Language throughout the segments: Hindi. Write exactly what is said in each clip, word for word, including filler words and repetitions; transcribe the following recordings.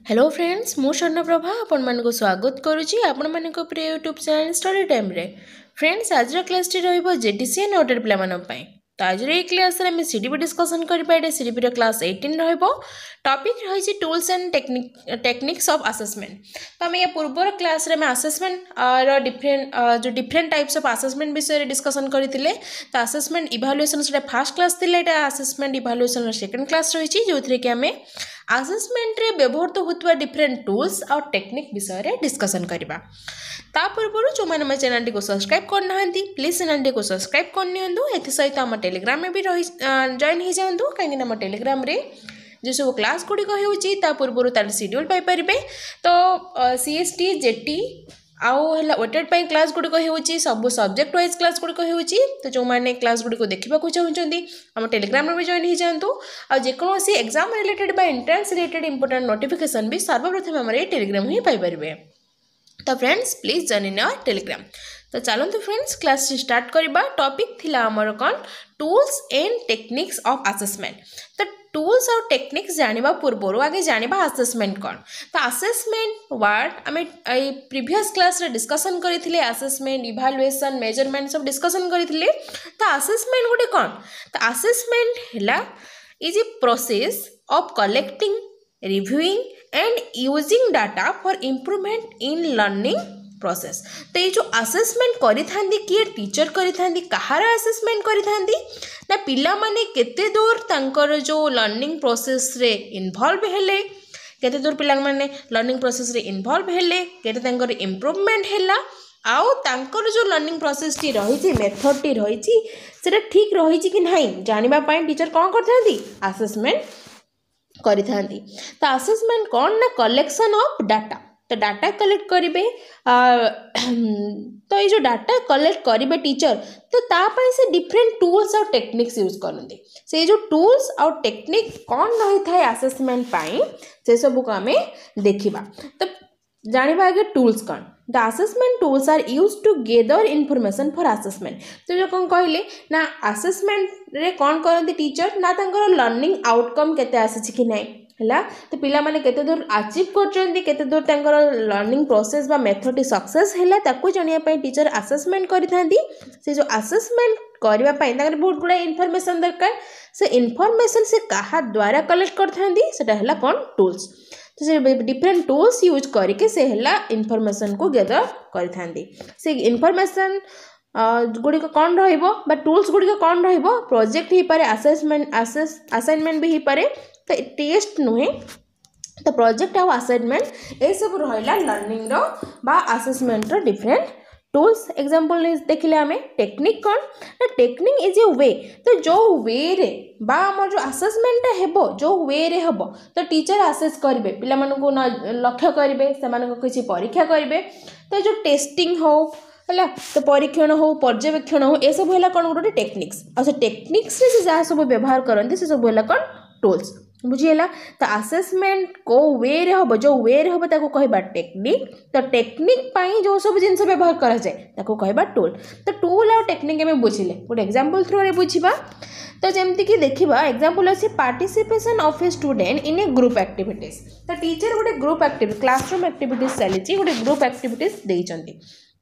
हेलो फ्रेंड्स मु स्वर्णप्रभा आपण मानक स्वागत करुच्ची आपण मानक प्रिय यूट्यूब चैनल स्टडी टाइम रे। फ्रेंड्स आज क्लास टी रहिबो जेटीसी नोटेड प्ले मानन पई। तो आज रे क्लास रे हम सीडीपी डिस्कशन करिबा। एटे सीडीपी रो क्लास अठारह रहिबो। टॉपिक रहिछि tools and technique techniques of assessment. तो हम या पूर्वर क्लास रे हम असेसमेंट रो डिफरेंट जो डिफरेंट टाइप्स ऑफ असेसमेंट विषय रे डिस्कशन करितिले। तो असेसमेंट इवैल्यूएशन से फर्स्ट क्लास थिले। एटा असेसमेंट इवैल्यूएशन रो सेकंड क्लास रहिछि जोथरे कि हमें असेसमेंट रे व्यवहृत होतबा डिफरेंट टूल्स और टेक्निक विषय रे डिस्कशन करबा। ता पूर्व जो माने हम चैनल टी को सब्सक्राइब करना हंती प्लीज चैनल टी को सब्सक्राइब कर नियंतु। एथि सहित हम टेलीग्राम में भी रही जॉइन हो जांतु काहे हम टेलीग्राम रे जो सब क्लास गुडी को होउची ता पूर्व तार शेड्यूल पाई परिबे। तो सीएसटी जेटी आउ है वेटेड पाई क्लास गुडी को होउची सब सब्जेक्ट वाइज क्लास गुडी को होउची। तो जो माने क्लास गुडी को देखिबा को चाहउचंदी हम टेलीग्राम में भी जॉइन हो जांतु। आ जे कोनोसी एग्जाम रिलेटेड बा एंट्रेंस रिलेटेड इंपोर्टेंट नोटिफिकेशन भी सर्वप्रथम हमरे टेलीग्राम ही पाई परिबे। तो friends please join in our Telegram. तो चलते फ्रेंड्स क्लास स्टार्ट करबा। टॉपिक थिला हमर कोन tools and techniques of assessment. तो टूल्स और टेक्निक्स जानिबा पूर्व आगे जानिबा असेसमेंट कौन। तो असेसमेंट वर्ड आम प्रीवियस क्लास रे डिस्कशन करथिले। असेसमेंट इवैल्यूएशन मेजरमेंट सब डिस्कशन करथिले। तो असेसमेंट गोटे कौन। तो असेसमेंट हैला is a process of collecting reviewing and using data for improvement in learning process. तो ये जो असेसमेंट करी थांदी किए टीचर करी थांदी कहार असेसमेंट करी थांदी ना पिला माने केते दूर तांकर जो लर्निंग प्रोसेस रे इन्वॉल्व हेले केते दूर पिला माने लर्निंग प्रोसेस रे इन्वॉल्व हेले केते तांकर इम्प्रूवमेंट हैला आउ तांकर जो लर्निंग प्रोसेस टी रही मेथड टी रही सेटा ठीक रही कि नहीं जानिबा पाई टीचर कौन करथांदी असेसमेंट करी थांदी। तो असेसमेंट कौन ना कलेक्शन ऑफ डाटा। तो डाटा कलेक्ट करेंगे। तो ये जो डाटा कलेक्ट करेंगे टीचर तो तापाई से डिफरेंट टूल्स और टेक्निक्स यूज करते। से जो टूल्स और टेक्निक कौन रही था असेसमेंट पाई से सब को आम देखा। तो जानिबा आगे टूल्स कौन। The assessment tools are use to gather information for assessment. तो जो कौन कहले ना असेसमेंट रे कौन करती टीचर ना तांकर लर्निंग आउटकम केते आसी कि नहीं है। तो पिला माने केते दूर अचीव करचंदी केते दूर तांकर लर्निंग प्रोसेस बा मेथड टी सक्सेस हैला ताकू जानिया पई टीचर असेसमेंट करि थांदी। से जो असेसमेंट करबा पई तांकर बहुत गुडा इन्फॉर्मेशन दरकार। से इन्फॉर्मेशन से कहा द्वारा कलेक्ट कर थांदी सेटा हैला कौन टूल्स। तो से डिफरेंट टूल्स यूज करके से हैला इन्फॉर्मेशन को गैदर करि थांदी। से इन्फॉर्मेशन गुड़िक कौन रहिबो बा टूल्स गुड़िक कौन रहिबो प्रोजेक्ट ही पारे असेसमेंट असेस असाइनमेंट भी ही पारे। तो टेस्ट नुहे तो प्रोजेक्ट आ असाइनमेंट ये सब रहा लर्निंग रो बा असेसमेंट रो डिफरेंट टूल्स। एग्जांपल देखिले आमे टेक्निक कौन ना टेक्निक इज ए वे। तो जो वे रे बा हमर जो असेसमेंट हेबो जो वे रे हेबो तो टीचर असेस करिवे पिला मानको लक्ष्य करिवे से मानको किछि परीक्षा करिवे। तो जो टेस्टिंग हो है तो परीक्षण हो पर्यवेक्षण हो ये सब है कौन गोटे टेक्निक्स। और से टेक्निक्स से जहाँ सब व्यवहार करते से सब है कौन टूल्स बुझीगला। तो असेसमेंट को वे रे हम जो वे रे हम ताको कहबा टेक्निक। तो टेक्निक पाई जो सब जिनस व्यवहार करा जाए ताको कहबा टूल। तो टूल और टेक्निक में बुझिले गोटे एग्जांपल थ्रू रे बुझिबा। तो जमती कि देखिबा एग्जांपल अछि participation of a student in a group activities. तो टीचर गोटे ग्रुप एक्टिविटी क्लासरूम एक्टिविटीज चली गोटे ग्रुप एक्टिविटीज देइचंती।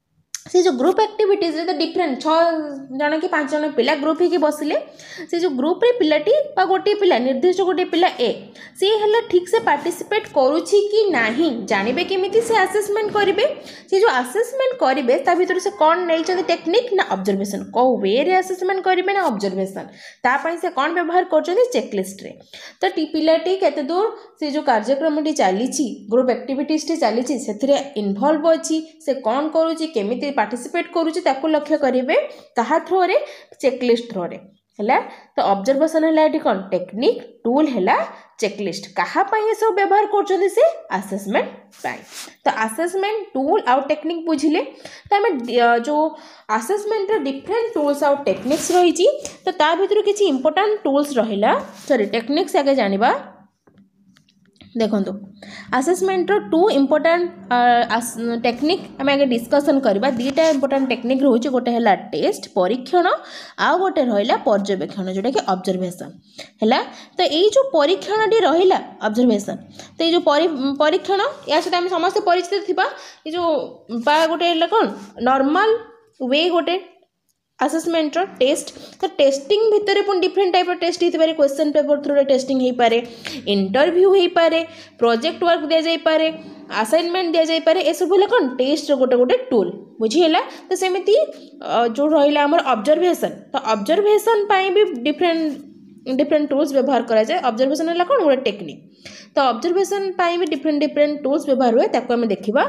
से जो ग्रुप एक्टिविटीज रे तो डिफरेंट छः जन कि पाँच जन पिला ग्रुप ही बसिले। से जो ग्रुप रे पिलाटी बा गोटे पिला निर्दिष्ट गोटे पिला ए सी है ठीक से पार्टिसिपेट करुछि कि नाही जानबे केमिति से असेसमेंट करिवे। से जो असेसमेंट करिवे ता भीतर से कौन नहीं टेक्निक ना ऑब्जर्वेशन को वे रे असेसमेंट करिवे ना ऑब्जर्वेशन ता पई से कौन व्यवहार करछथि चेकलिस्ट रे। तो टी पिलाटी केते दूर से जो कार्यक्रम टी चलीछि ग्रुप एक्टिविटीज टी चलीछि सेथिरे इन्वॉल्व अछि से कौन करूछि केमिति पार्टिसिपेट करूछि ताको लक्ष्य करिवे कहा थ्रो रे चेकलिस्ट थ्रो रे हैला। तो ऑब्जर्वेशन हैला एटी कौन टेक्निक टूल हैला चेकलिस्ट कहा पई सब व्यवहार करछथि से असेसमेंट पाई। तो असेसमेंट टूल और टेक्निक बुझिले। तो हम जो असेसमेंट रो डिफरेंट टूल्स और टेक्निक्स रही छी तो ता भीतर किछि इंपोर्टेंट टूल्स रहिला सॉरी टेक्निक्स आगे जानिबा। देखो आसेसमेंट टू इम्पोर्टाट टेक्निक आम आगे डिस्कसन करवा दुटा इम्पोर्टाट टेक्निक रोचे गोटे है टेस्ट परीक्षण आउ गोटे रहा पर्यवेक्षण जोटा कि ऑब्जर्वेशन है। तो ये जो परीक्षण रहा ऑब्जर्वेशन तो ये जो परीक्षण या सहित आम समस्त परिचित थिबा ये जो बा गोटे कौन नॉर्मल वे गोटे असेसमेंट टेस्ट तो टेस्टिंग भितर पुणी डिफरेंट टाइप टेस्ट हो पारे क्वेश्चन पेपर थ्रू टेस्टिंग हो पारे इंटरव्यू हो पारे प्रोजेक्ट वर्क दि जाए असाइनमेंट दि जाए ये सब कौन टेस्ट गोटे गोटे टूल बुझीगला। तो सेमती जो रहा आम ऑब्जर्वेशन तो ऑब्जर्वेशन भी डिफरेंट डिफरेंट टूल्स व्यवहार करा जाए ऑब्जर्वेशन है कौन गोटे टेक्निक तो ऑब्जर्वेशन भी डिफरेंट डिफरेंट टूल्स व्यवहार हुए ताको आम देखा।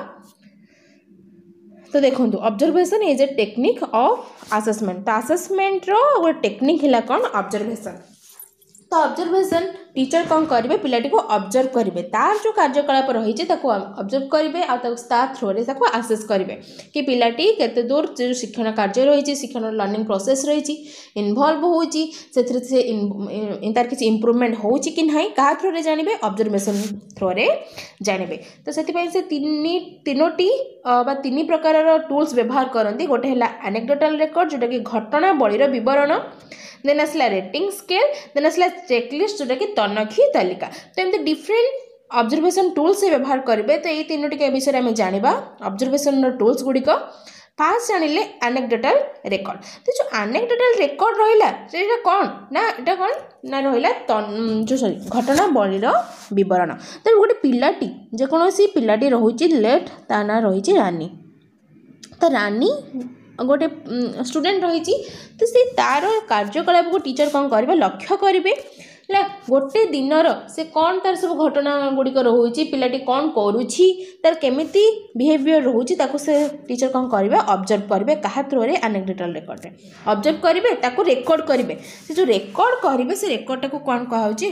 तो देखो observation is a technique of assessment तो असेसमेंट रो गोटे टेक्निक है कौन ऑब्जर्वेशन तो ऑब्जर्वेशन टीचर कौन करेंगे पिलाटी को ऑब्जर्व करेंगे तार जो कार्यकलाप रही है ऑब्जर्व करेंगे आ थ्रो रे आसेस करेंगे कि पिलाटी केते दूर जो शिक्षण कार्य रही शिक्षण लर्निंग प्रोसेस रही इनवल्व होची से तार किसी इम्प्रूवमेंट हो कि ना क्या थ्रो रे जानवे ऑब्जर्वेशन थ्रो रे जानवे। तो से तीनोटी तीन प्रकार टूल्स व्यवहार करती गोटे है एनेक्डोटल रेकॉर्ड जोटा कि घटना बळीर विवरण देन आसला रेटिंग स्केल देन आसला चेकलिस्ट जोटा कि तनखी तालिका। तो एमती डिफरेंट ऑब्जर्वेशन टूल्स से व्यवहार करेंगे। तो ये तीन टी विषय में जाना ऑब्जर्वेशन टूल्स गुड़िक फास्ट जानिले एनेक्डोटल रेकॉर्ड तो जो एनेक्डोटल रेकॉर्ड रहा कौन ना এটা कौन ना रहा जो सॉरी घटना बळीर विवरण। तो गोटे पिलाटी जेकोसी पिलाटी रोचे लेट ता ना रही रानी तो रानी गोटे स्टूडेंट रही तो से तार कार्यकलाप को टीचर कौन करेंगे लक्ष्य करेंगे है गोटे दिनर से कौन तार सब घटना गुड़िक रोचे पिलाटी कौन करुच्ची तार केमिति बिहेवियर रोचे से टीचर कौन करेंगे ऑब्जर्व करेंगे क्या थ्रो रे एनेक्डोटल रेकॉर्ड रे ऑब्जर्व करेंगे ताको रेकॉर्ड करेंगे से जो रेकॉर्ड करेंगे से रेकॉर्ड टाको कौन कहुची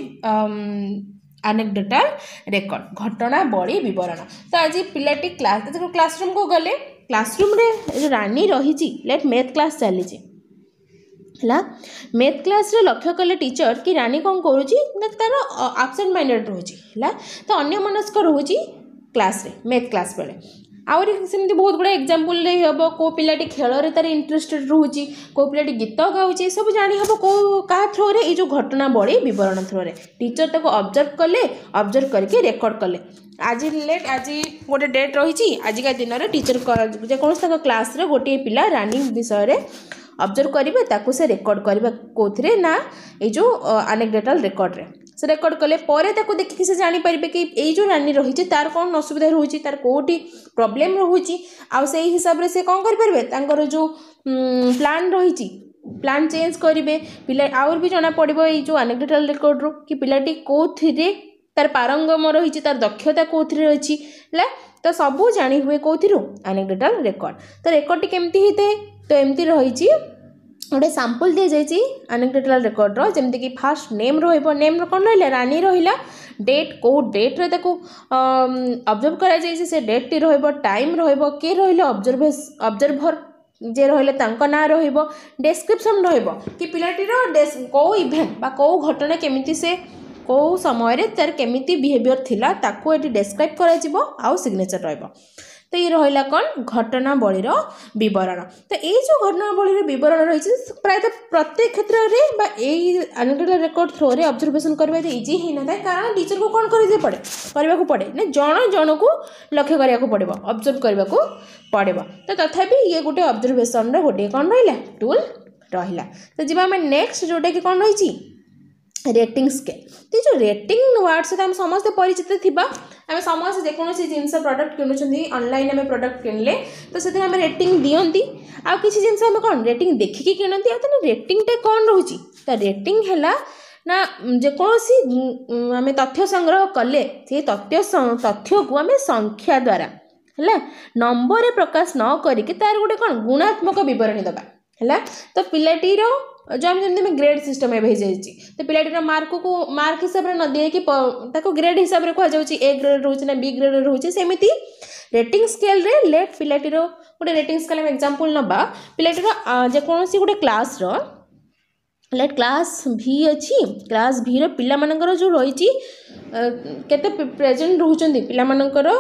एनेक्डोटल रेकॉर्ड घटना बड़ी विवरण। तो आज पिलाटी क्लास क्लासरूम को गले क्लासरूम रे जो रानी रही लेट मैथ क्लास चली है मैथ क्लास रे लक्ष्य कले टीचर कि रानी कौन करुच्ची तार आब्सेंट माइंडेड रोचे है तो अन्य मनस्क रोचे क्लास रे मैथ क्लास बेले आउरी सेमती बहुत गुड़ा एग्जांपल हम कौ पिलाटी खेल रे तार इंटरेस्टेड रोचे कौ पिलाटी गीत गाँचे सब जानी हम कौ क्या थ्रो रे जो घटना बड़ी विवरण थ्रो रे टीचर ताको ऑब्जर्व कले ऑब्जर्व करके रेकॉर्ड कले आज लेट आज गोटे डेट रही आजिका दिन में टीचर जेकोसी क्लास रे गोटे पिला रानी विषय रे ऑब्जर्व करेंगे ताको से रेकॉर्ड करेंगे कौन ना ये जो एनेक्डोटल रेकॉर्ड रे से रेकॉर्ड कले परे ताको देखिए से जानी पारे कि ये जो रानी रही तार कौन असुविधा रोचे तार कौटी प्रॉब्लम रोचे आ से हिसाब से कौन करेंगे जो प्लान रही प्लान चेंज करेंगे पिला आउर भी जना पड़ो ये जो एनेक्डोटल रेकॉर्ड रो कि पिलाटी कौन तार पारंगम रही तार दक्षता कौन रही है तो सबू जानी हुए कौन एनेक्डोटल रेकॉर्ड। तो रेकॉर्ड केमती होता है तो एमती रही गोटे सैंपल दि जाइए एनेक्डोटल रेकॉर्ड रो जमती कि फास्ट नेम रहिबो नेम कौन रहा रानी रहिला डेट कौ डेट रे ताको ऑब्जर्व करा जाइए से डेट टी रहिबो टाइम रहिबो के रहिले ऑब्जर्वेस ऑब्जर्वर जे रहिले तांको ना रहिबो डिस्क्रिप्शन रहिबो कि पिलाटीर कौ इवेंट बा कौ घटना केमिति से कौ समय रे तार केमिति बिहेवियर थिला ताको एटी डिस्क्राइब करा जिवो आउ सिग्नेचर रहिबो। तो ये रहा कौन घटना बळीर विवरण। तो ये जो घटना बळीर विवरण रही प्रायः प्रत्येक क्षेत्र में एनेक्डोटल रेकॉर्ड थ्रो रे ऑब्जर्वेशन करवा इजी ही ना कारण टीचर को कौन करे पड़े करने पड़े ना जन जन को लक्ष्य करने पड़ो ऑब्जर्व करने को पड़ो। तो तथापि ये गोटे ऑब्जर्वेशन गोटे कौन रहा टूल रहा। तो जी आम नेक्स्ट जोटा कि कौन रही रेटिंग स्केल। तो जो रेटिंग वर्ड सहित आम समस्ते परिचित थिबा आम समस्त जेकोसी जिनस प्रोडक्ट किणुछंती ऑनलाइन आम प्रोडक्ट किणले तो से आम रेटिंग दियंती आ किसी जिनस आम कौन रेटिंग देखिकी किणंती आ रेटिंग टे कौन रोची तो रेटिंग हैला ना जेकोसी आम तथ्य संग्रह कले से तथ्य तथ्य को आम संख्या द्वारा है नंबर रे प्रकाश न करिके तार गोटे कौन गुणात्मक विवरणी दबा है। तो पिलाटीर जो आम जमी ग्रेड सिस्टम एवं हो तो पिलाटीर मार्क को मार्क हिसाब से न दिए कि ग्रेड हिसाब से कहुच्छे ए ग्रेड रोचे ना बी ग्रेड रोचे सेमती रेटिंग स्केल रे लेट पिलाटीर गोटे रेटिंग स्केल एग्जांपल नबा पिलाटीर जेकोसी गोटे क्लास रो लेट क्लास भी अच्छी क्लास भी पिला मानकर जो रही केते प्रेजेंट रहउचंदी पिला मानकर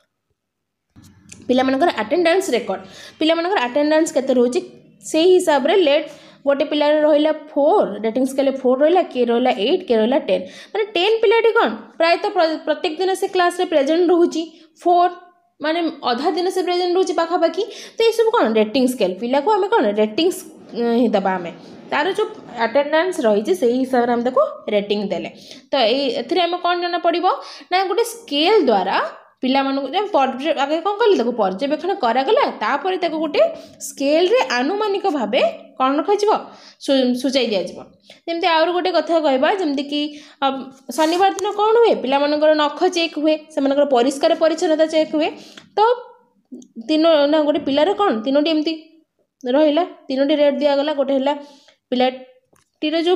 पिला मानकर अटेंडेंस रिकॉर्ड पिला मानकर अटेंडेंस केते रहउची से हिसाब रे लेट गोटे पिलार रहा फोर रेटिंग स्केल फोर रहा किए रहा एट किए रहा टेन माने टेन पिलाटी कौन प्राय तो प्रत्येक दिन से क्लास रे प्रेजेंट रोची फोर माने अधा दिन से प्रेजेंट रोची पाखापाखि तो ये सब कौन रेटिंग स्केल पिला को आम कौन रेटिंग्स दबा आम तार जो अटेंडेंस रही से हिसाब से आम रेटिंग देले तो ये आम कौन जाना पड़ो ना गोटे स्केल द्वारा पिला मानक आगे कौन कले पर्यवेक्षण करागला तापर गोटे स्केल रे आनुमानिक भाव कौन रखा सूचाई दिज्व जमी आउर गोटे कथा कहवा जमती कि शनिवार दिन कौन हुए पिला मानकर नख चेक हुए से परिष्कार परिच्छन्नता चेक हुए तो तीन ना गोटे पिलार कौन तीनोटी एमती रहा तीनोटी रेट दिगला गोटे है पिला टीर जो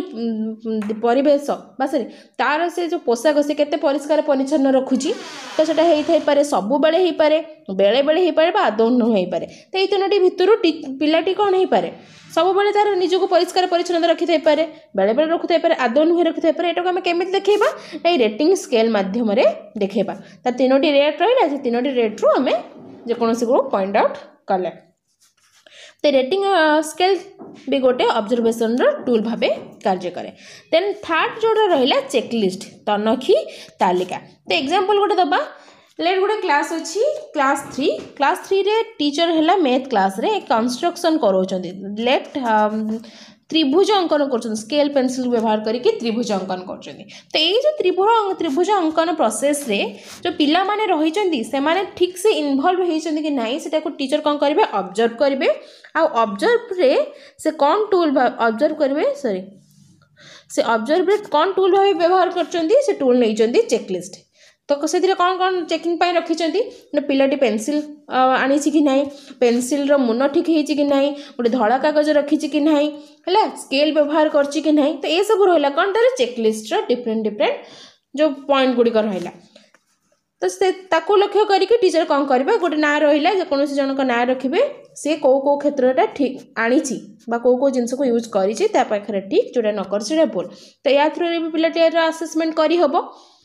परिवेश बा सरी तार से जो पोशाक से केते परिष्कार परिच्छन्न रखुची तो सेटा हेई थाई पारे सबु बेले हेई पारे बेले बेले हेई पारे बा आदौ न हेई पारे तो एई तीनोटी भितरु पिलाटी कौन हेई पारे सब बेले तार निजको परिष्कार परिच्छन्न रखि थाई पारे बेले बेले रखु थाई पारे आदौ नुहे रखि थाई पारे एटाको हम केमिति देखैबा एई रेटिंग स्केल माध्यम रे देखैबा ता तीनोटी रेट रहिला से तीनोटी रेट रु हमें जे कोनोसी को पॉइंट आउट करले तो रेटिंग स्केल भी गोटे ऑब्जर्वेशन टूल भावे कार्य करे देन थर्ड जोड़ा रहिला चेकलिस्ट तनखी तालिका तो एग्जांपल गोटे दबा लेट गोटे क्लास अच्छी क्लास थ्री क्लास थ्री रे टीचर है मैथ क्लास रे कंस्ट्रक्शन करोचंदी लेट त्रिभुज अंकन कर स्केल पेंसिल व्यवहार करके त्रिभुज अंकन कर तो ये जो त्रिभुज त्रिभुज अंकन प्रोसेस रे जो पिला माने रही से माने ठीक से इन्वॉल्व होइचंदी कि नहीं सेटा को टीचर कौन करेंगे ऑब्जर्व करेंगे आ ऑब्जर्व रे से कौन टूल ऑब्जर्व करेंगे सॉरी से ऑब्जर्व रे कौन टूल भाव व्यवहार करचंदी से टूल नहीं चेकलिस्ट तो से कौन कौन चेकिंग पाई रखिंट ना पिलाटी पेंसिल आनी कि ना पेंसिल रो मुन ठीक है कि ना गोटे धड़ा कागज रखी कि ना है स्केल व्यवहार करची कि ना तो ये सब रहा कौन तार चेकलिस्ट डिफरेंट डिफरेंट जो पॉइंट गुड़िक रहा तो से ताको लक्ष्य करके टीचर कौन करेंगे गोटे ना रहा कौन जन ना रखिए सी कौ कौ क्षेत्र ठीक आनी कौ कौ जिनस को यूज कर ठीक जोटा न कर भूल तो या थ्रू भी पिलाटी आसेसमेंट करहब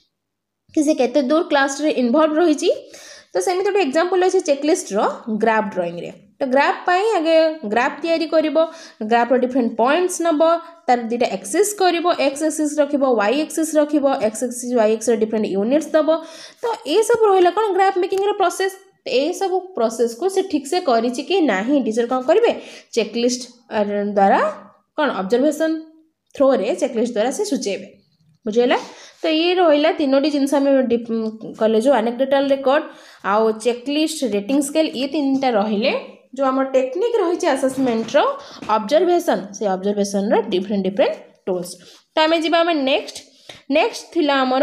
कि से केते दूर क्लास रे इन्वॉल्व रही तो सेमि गोटे एग्जांपल अच्छे चेकलिस्ट रो ग्राफ ड्राइंग रे तो ग्राफ पाई आगे ग्राफ तैयारी करिवो ग्राफ रो डिफरेंट पॉइंट्स नबो तार दुटा एक्सिस करिवो एक्स एक्सिस रखिवो वाई एक्सिस रखिवो एक्स एक्सिस वाई एक्सिस रो डिफरेंट यूनिट्स दबो तो ए सब रहिला कोन ग्राफ मेकिंग रो प्रोसेस तो ये सब प्रोसेस को से ठीक से करिछि कि नाही टीचर कौन करेंगे चेकलिस्ट द्वारा कौन ऑब्जर्वेशन थ्रो रे चेकलिस्ट द्वारा से सूचेबे बुझेला तो ये रहा तीनोटी जिनस कले जो एनेक्डोटल रिकॉर्ड आउ चेकलिस्ट रेटिंग स्केल ये तीन टा रहिले जो आम टेक्निक रही असेसमेंट रो ऑब्जर्वेशन से ऑब्जर्वेशन रो डिफरेंट डिफरेंट टूल्स तो आम जी आम नेक्स्ट नेक्स्ट थिला आमर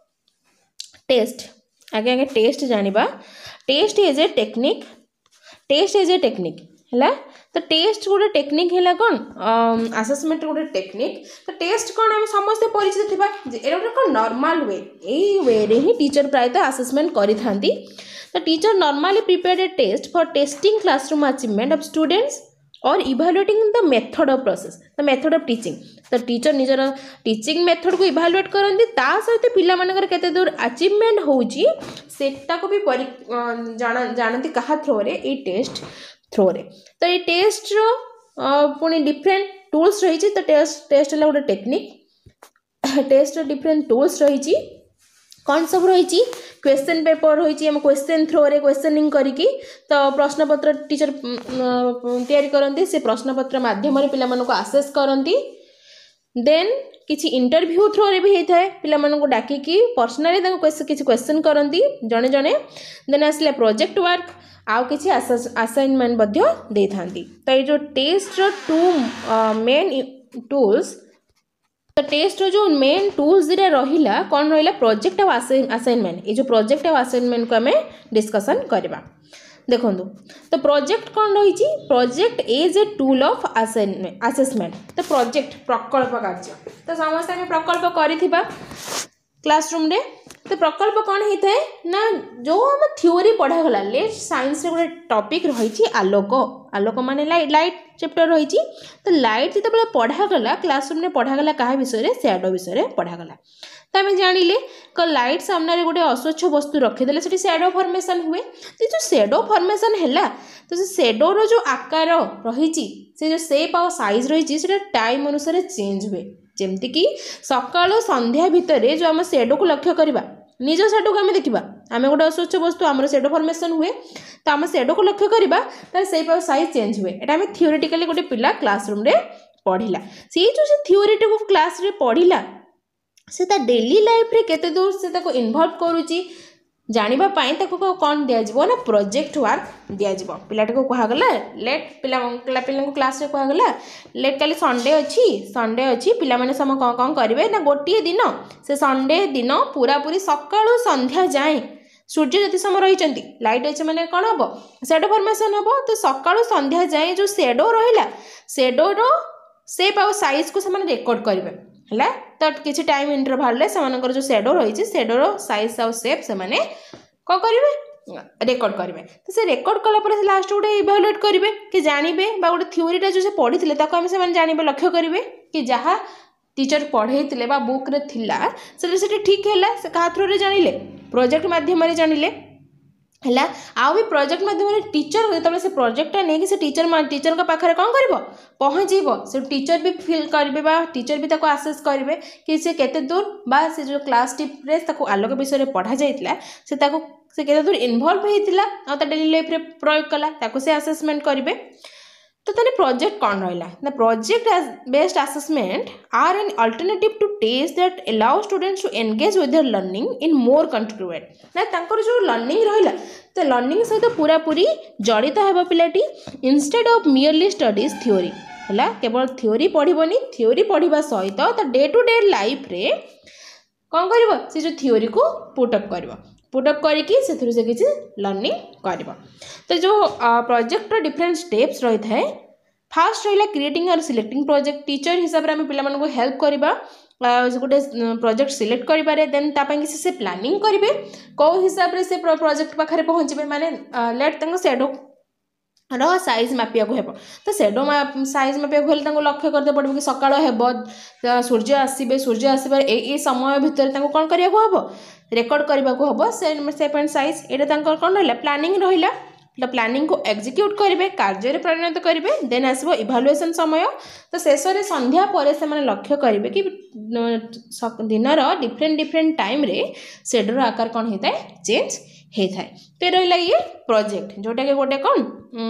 टेस्ट आगे आगे टेस्ट जानिबा test is a technique test is a technique है तो टेस्ट गोटे टेक्निक है कौन असेसमेंट गोटे टेक्निक तो टेस्ट कौन आम समस्ते परिचित थिबा ए गोटे कौन नॉर्मल वे यही वे रे ही टीचर प्रायतः असेसमेंट करि थांती तो teacher normally prepared a test for testing classroom achievement of students और evaluating the method of process the method of teaching तो टीचर निजर टीचिंग मेथड को इवैल्यूएट करंती ता सहित पिला मानकर केते दूर अचीवमेंट होउची सेटा को भी जान जानती कहा थ्रो रे ए टेस्ट थ्रो रे तो ये टेस्ट रो पुणी डिफरेंट टूल्स रही तो टेस्ट टेस्ट है गोटे टेक्निक टेस्ट डिफरेंट टूल्स रही कौन सब रही क्वेश्चन पेपर रही आम क्वेश्चन थ्रो रे क्वेश्चनिंग करिकी तो प्रश्नपत्र टीचर तैयारी करती से प्रश्नपत्र माध्यम पिला मानक आसेस करती देन किसी इंटरव्यू थ्रो रे भी होता है पिला मानक डाकिकी पर्सनाली किसी क्वेश्चन करती जड़े जड़े देन आसला प्रोजेक्ट वर्क आउ किसी असाइनमेंट दे था तो ये जो टेस्ट टू मेन टूल्स तो टेस्ट जो मेन टूल्स दिटा रहिला कौन रहिला प्रोजेक्ट और असाइनमेंट ये जो प्रोजेक्ट और असाइनमेंट को आम डिस्कसन करवा देखो तो प्रोजेक्ट कौन रही project is a tool of assignment assessment तो प्रोजेक्ट प्रकल्प कार्य तो समस्त आम प्रकल्प करिथिबा क्लासरूम रे तो प्रकल्प कौन होता है ना जो आम थ्योरी पढ़ा गला लेट साइंस रे गोटे टॉपिक रही आलोक आलोक माने लाइट लाइट चैप्टर रही तो लाइट जिते पढ़ा गला क्लासरूम रे पढ़ा गला क्या विषय सैडो विषय पढ़ा गला तो आम जानिले क लाइट सामने गोटे अस्वच्छ वस्तु रखीदे से सैडो फॉर्मेशन हुए तो जो सैडो फॉर्मेशन है तो से सैडोर जो आकार रही से जो सेप आ साइज रही टाइम अनुसार चेंज हुए जमती कि सकाल संध्या भितर जो आम सैडो को लक्ष्य करवा निज सैडो को आम देखा आम गोटे अस्वच्छ वस्तु आम सैडो फॉर्मेशन हुए तो आम सैडो को लक्ष्य करवा तार सेप आ साइज चेंज हुए एटा आम थियोरेटिकली गोटे पिला क्लासरूम रे पढ़िला से जो से थियोरी को क्लास रे पढ़िला से ता डेली लाइफ रे केते दूर से ताको इन्वॉल्व करूची जानिबा पाई ताको कौन दिया जिवो ना प्रोजेक्ट वर्क दिया जिवो पिलाटे को कहा गला लेट पिला पिला पिला को क्लास रे कहा गला लेट काली संडे अछि संडे अछि पिला माने सम कोन कोन करिवे ना गोटिए दिन से संडे दिन पूरा पूरी सकाळु संध्या जाए सूर्य जति समय रही लाइट अच्छे मैंने कौन हम सैडो फॉर्मेशन हम तो सकाळु संध्या जाए जो सैडो रहिला सैडोर सेप आ साइज को से रेकॉर्ड करेंगे है तो किसी टाइम इंटरवल से जो सैडो रही सैडोर साइज आ सेप से माने कौन करेंगे रेकॉर्ड करेंगे तो से रेकॉर्ड कलापर से लास्ट गोटे इभालुएट करेंगे कि जानवे गोटे थ्योरीटा जो पढ़ी थे जानवे लक्ष्य करेंगे कि जहाँ टीचर पढ़े बुक रे थिला से ठीक है से क्या थ्रू जानिले प्रोजेक्ट मध्यम जानिले है आउ भी प्रोजेक्ट मध्यम टीचर जो से प्रोजेक्टा नहीं से टीचर टीचर का पाखे कौन कर पहुँचब से टीचर भी फिल करेंगे टीचर भी ताको आसेस करेंगे कि से केते दूर बा से जो क्लास टिप्रे आलोक विषय पढ़ा जाइला से ताको से केते दूर इन्वॉल्व होता आ डेली लाइफ रे प्रयोग कला ताको से असेसमेंट करेंगे तो ताने प्रोजेक्ट कौन रहा ना project based assessment are an alternative to test that allow students to engage with their learning in more contribute ना तांकर जो लर्निंग रहा तो लर्निंग सहित पूरा पूरी जड़ित हेबा पिलाटी instead of merely studies theory है केवल थ्योरी पढ़िबनी थ्योरी पढ़िबा सहित तो डे टू डे लाइफ रे कौन कर से जो थ्योरी को पुटअप कर पुटअप करके से किसी लर्निंग कर तो जो प्रोजेक्ट डिफरेंट स्टेप्स रही है फास्ट रहा क्रिएटिंग और सिलेक्टिंग प्रोजेक्ट टीचर हिसाब से आम पे हेल्प करवा गोटे प्रोजेक्ट सिलेक्ट करें देन तापाई से प्लानिंग करेंगे कौ हिसाब से प्रोजेक्ट पाखे पहुँचे माने लेट सैडो रो साइज मापिया को हेबो तो सैडो साइज मापिया को हेले लक्ष्य करते पड़ो कि सकाळ हेबो सूर्य आसबे सूर्य आसबार ए समय भितर कौन करिया को हबो रेकॉर्ड करबा को हबो सेप एंड साइज एटा कौन रहा प्लानिंग रहा तो प्लानिंग को एग्जीक्यूट करेंगे कार्य परिणत करेंगे देन आसबो इभालुएशन समय तो शेष में संध्या पर से लक्ष्य करेंगे कि दिनर डिफरेंट डिफरेंट टाइम रे सैडोर आकार कौन होता है चेंज होता है तो रहा ये प्रोजेक्ट जोटा कि गोटे कौन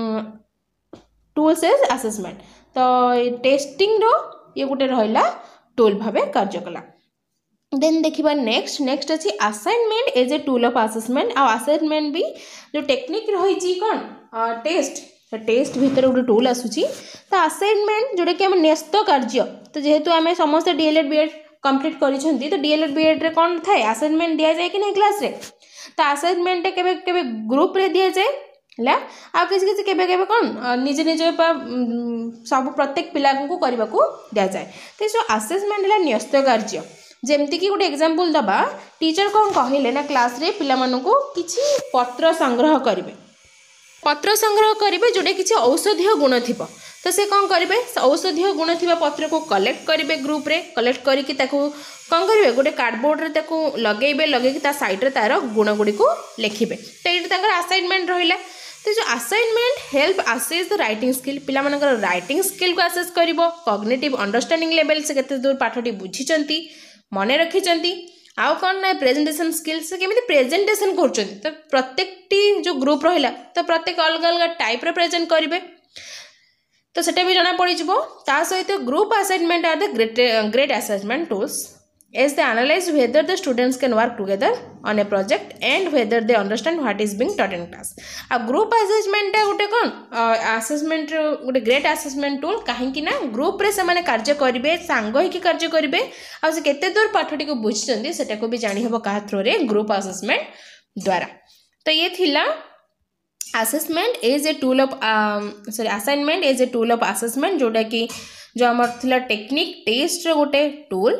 टूल्स एज असेसमेंट तो टेस्टिंग रो ये गोटे रहा टूल भाव कार्य कला देन देखिबा नेक्स्ट नेक्स्ट अच्छी assignment as a tool of assessment आ असाइनमेंट भी जो टेक्निक रही कौन टेस्ट तो टेस्ट भितर गोटे टूल आसूची तो असाइनमेंट जोटा कि आम न्यस्त कार्य तो जेहेतु आम समस्त डीएलएड बीएड कंप्लीट करिसेंती तो डीएलएड बीएड रे कौन थाए असाइनमेंट दिया जाए कि नहीं क्लास रे तो असाइनमेंट केबे केबे ग्रुप रे दिया जाए है आ किसी किसी केबे केबे कौन निजे निजे सब प्रत्येक पिला को करने को दिया जाए तो जो असेसमेंट है न्यस्त कार्य जमती कि गोटे एग्जांपल दबा टीचर कौन कहले ना क्लास रे पिला मानू को किछि पत्र संग्रह करेंगे पत्र संग्रह करेंगे जोटे किछि औषधीय गुण थिबो तो से कौन करेंगे औषधीय गुण थिबा पत्र को कलेक्ट करेंगे ग्रुप रे कलेक्ट करके ताको कौन करेंगे गोटे कार्डबोर्ड रे ताको लगेबे लगेकी ता साइड रे तार गुण गुड़ी को लिखिबे तो ये ताकर असाइनमेंट रहिला तो जो assignment help assess the writing skill पिला मानकर राइटिंग स्किल को असेस करिवो कॉग्निटिव अंडरस्टैंडिंग लेवल से केते दूर पाठटी बुझिचंती मने रखिचंती आउ कौन ना प्रेजेंटेशन स्किल्स केमी प्रेजेंटेशन कर तो प्रत्येक जो ग्रुप रहा तो प्रत्येक अलग अलग टाइप रे प्रेजेंट करेंगे तो सेटा भी जना पड़ी जीवो ता सहित group assignment are the great great assessment tools as they analyse whether the students can work together on a project and whether they understand what is being taught in class आ ग्रुप असेसमेंट गोटे कौन असेसमेंट गोटे ग्रेट असेसमेंट टूल कहीं ना ग्रुप रे से माने कार्य करेंगे सांग होइकी कार्य करेंगे आ से केते दूर पाठटी को बुझिचंदी सेटा को भी जानि हबो का थ्रो रे ग्रुप असेसमेंट द्वारा तो ये थिला assessment as a tool of sorry assignment as a tool of assessment जोटा कि जो आमर थिला टेक्निक टेस्ट रे गोटे टूल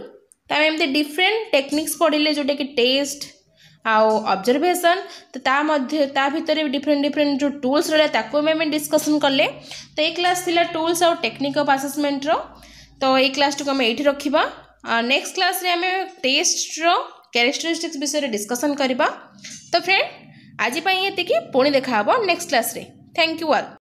तो आम एमती डिफरेंट टेक्निक्स पढ़ले जोटा कि टेस्ट आउ ऑब्जर्वेशन तो ता मध्य ता भितर डिफरेंट डिफरेंट जो टूल्स रहा ताको आम डिस्कसन कले। तो ये क्लास थिला टूल्स आउ टेक्निक ऑफ असेसमेंट रो। तो ये क्लास को आम ये रखा। नेक्स्ट क्लास रे आम टेस्ट रो कैरेक्टरिस्टिक्स विषय डिस्कसन करबा। तो फ्रेंड आज ये पुणी देखा नेक्स्ट क्लास रे। Thank you all.